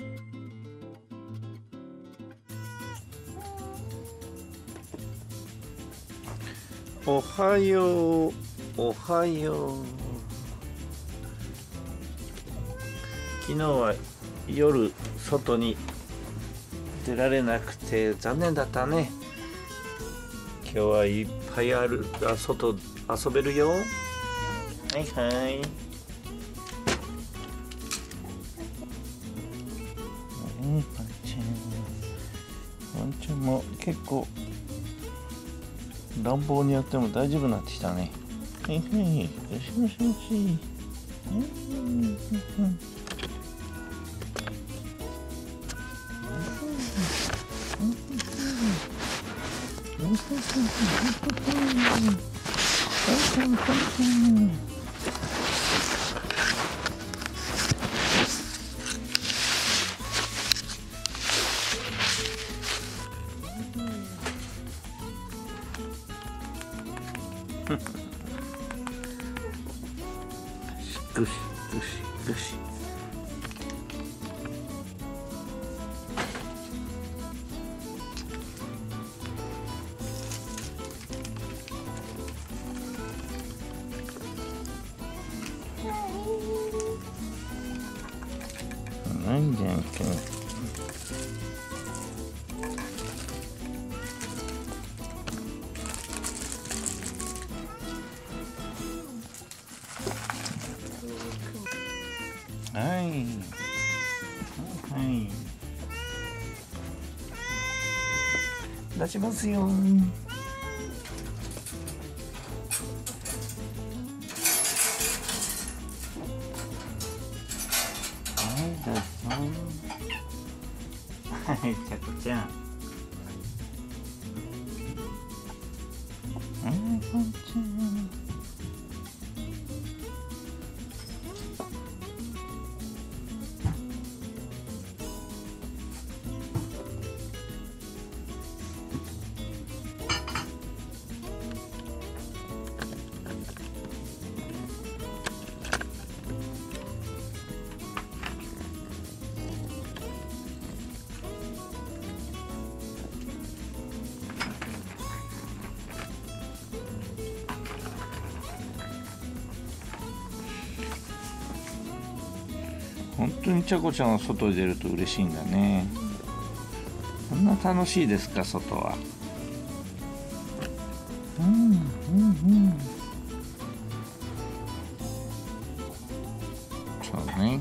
おはよう、おはよう。昨日は夜外に出られなくて残念だったね。今日はいっぱいある、外遊べるよ。はいはい。ワンちゃんも結構暖房によっても大丈夫になってきたね。はいはい、よしよしよし。ぐしぐしぐし。なんじゃんけん。はい。はい。出しますよ。はい、どうぞ。はい、ちゃこちゃん。はい、こんちゃん。本当にちゃこちゃんは外に出ると嬉しいんだね。こんな楽しいですか、外は。そうね。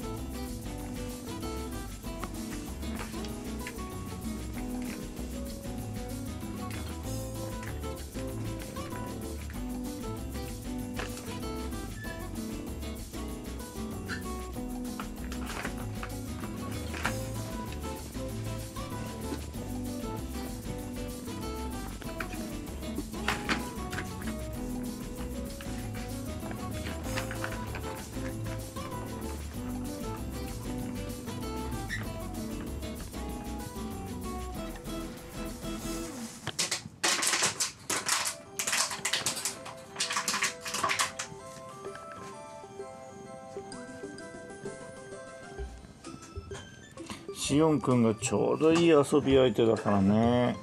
しおんくんがちょうどいい遊び相手だからね。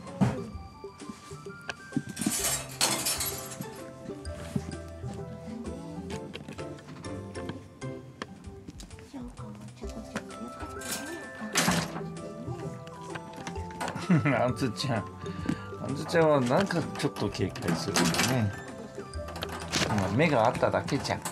あんずちゃんはなんかちょっと警戒するんだね。目があっただけじゃん。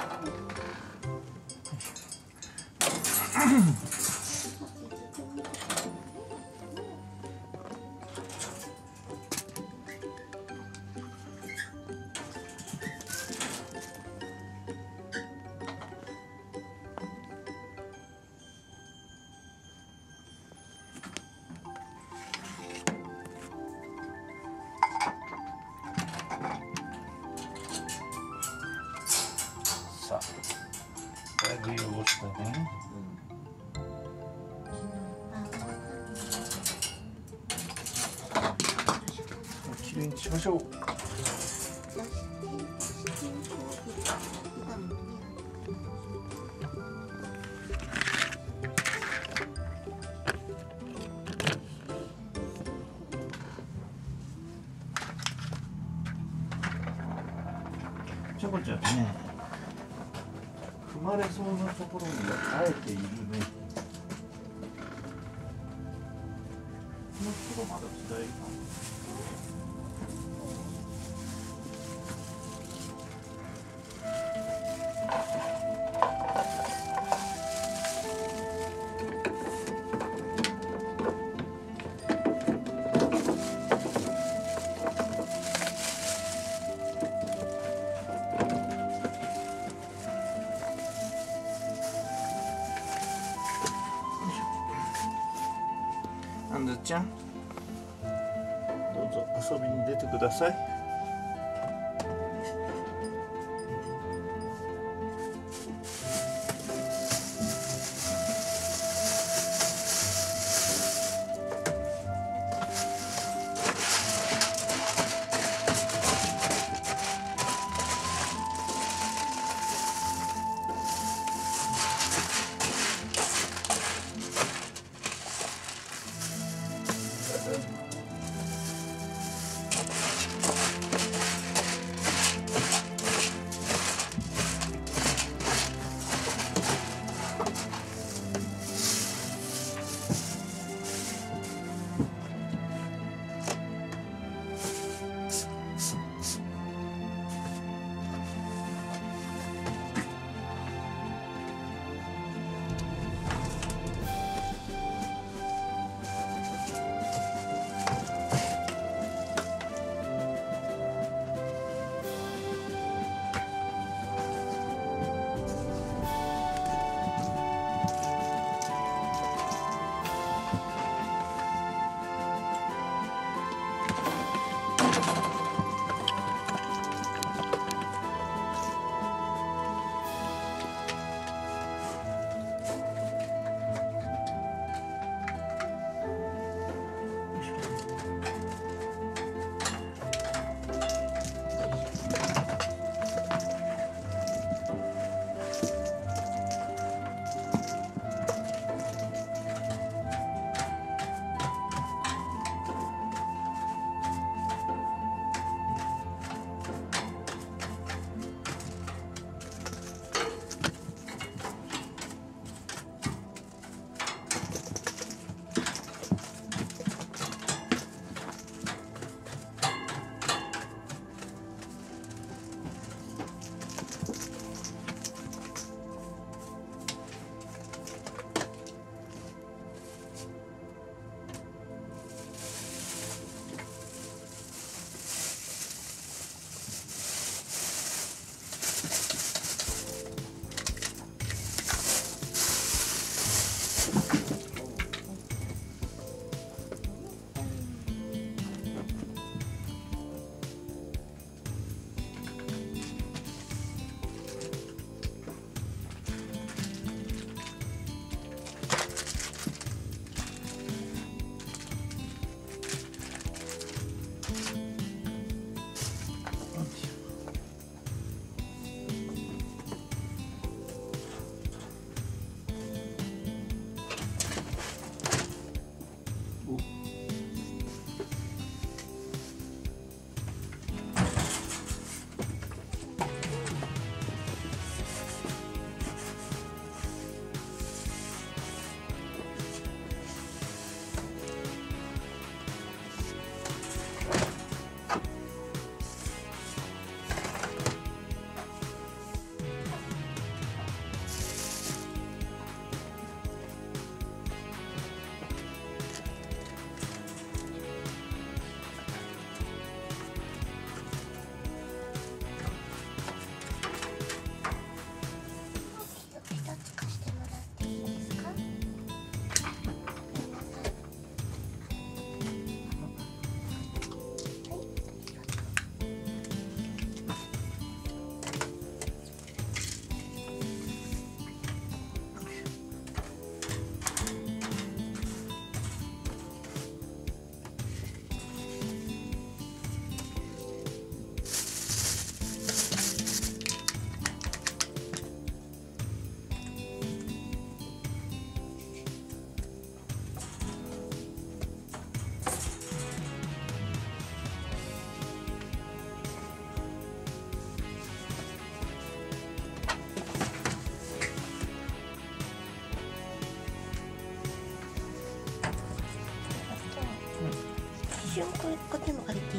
さあ、だいぶ汚したね。きれいにしましょう。 ちょこちょこね踏まれそうなところにあえているね。このところまだ辛いかな。アンズちゃん、どうぞ遊びに出てください。 瞬こっちも借りていい？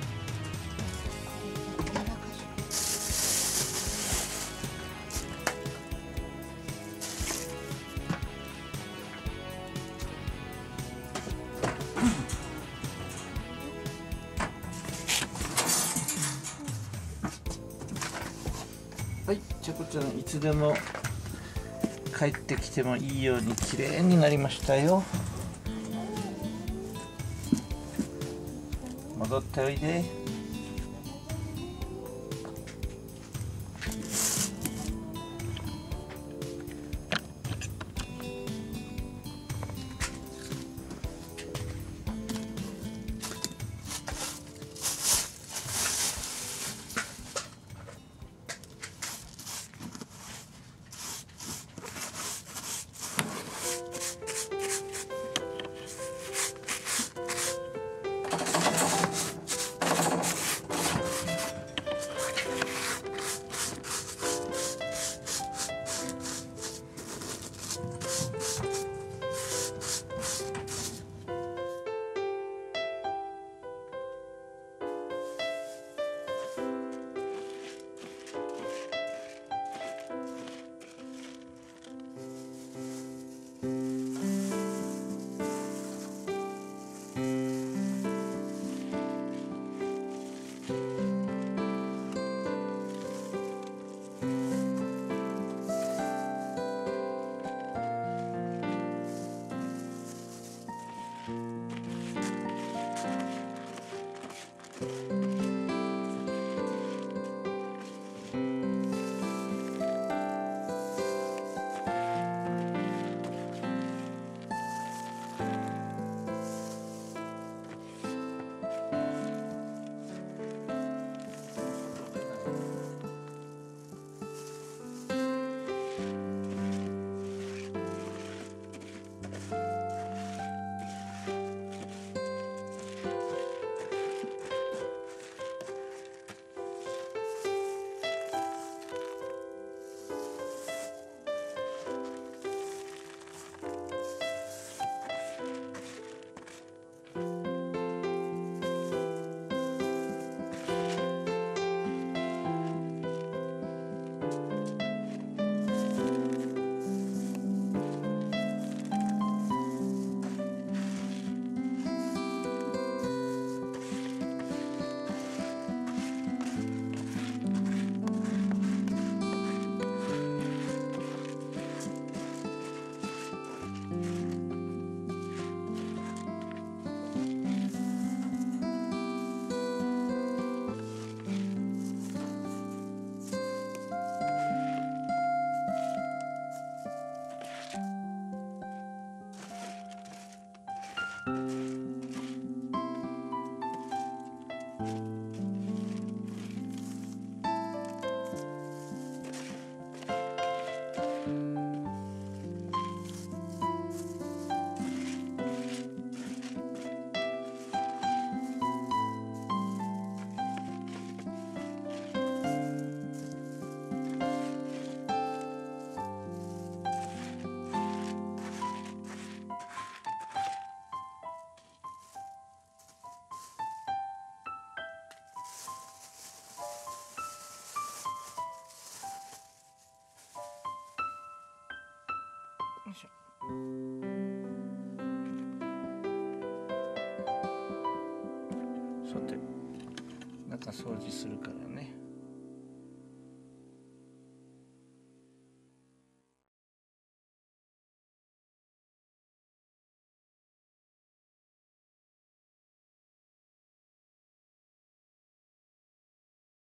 はい、ちゃこちゃんいつでも帰ってきてもいいように綺麗になりましたよ。戻っておいで。よいしょ。さて中掃除するからね。